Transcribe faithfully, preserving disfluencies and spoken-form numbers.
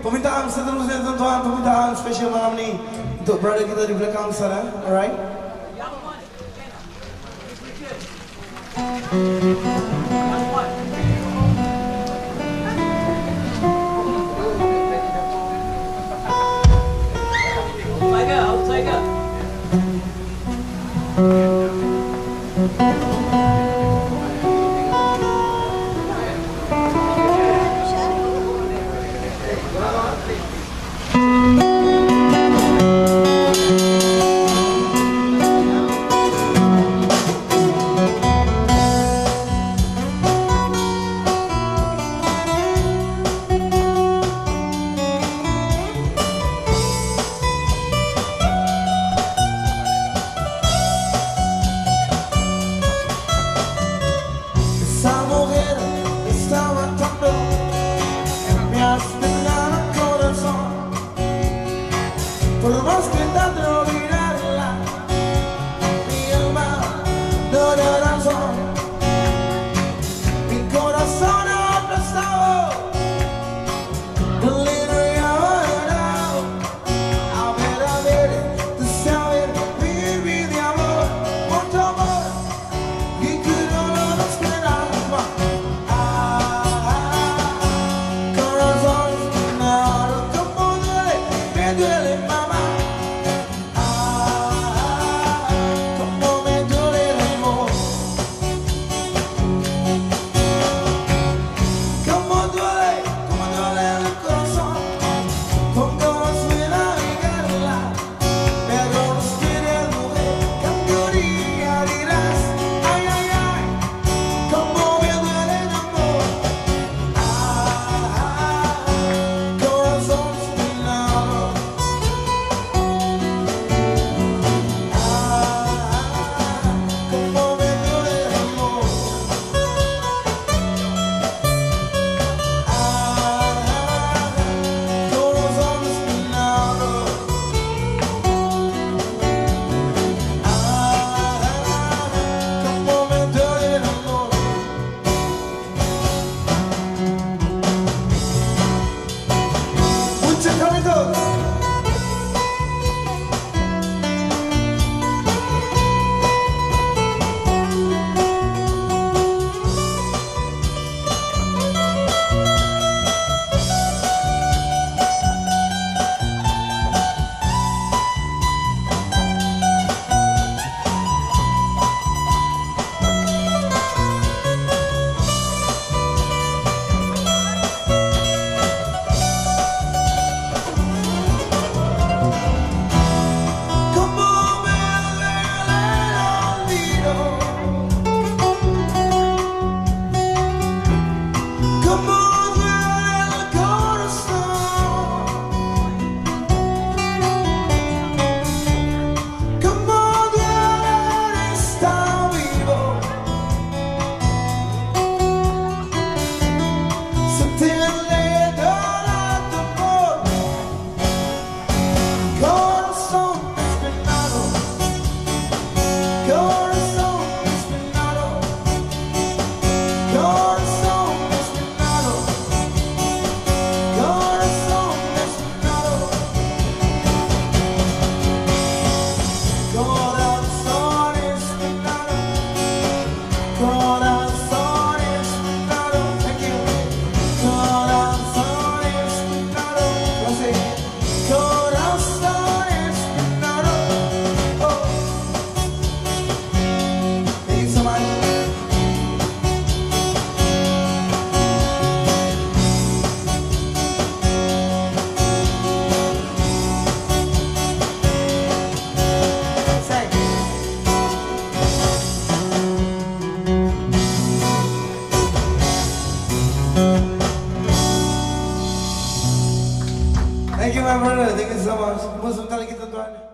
permintaan seterusnya tuan-tuan, permintaan spesial malam ini untuk brother kita di belakang sana, alright? Por más que intento olvidarla, mi alma no da razón. Mi corazón aplastado, dolido y abandonado. A ver, a ver, de saber vivir de amor, mucho amor, y que no lo esperaba. Ah, ah, corazón espinado, como duele, me duele más. Thank you, my brother. Thank you so much. Sebentar lagi, tuan-tuan.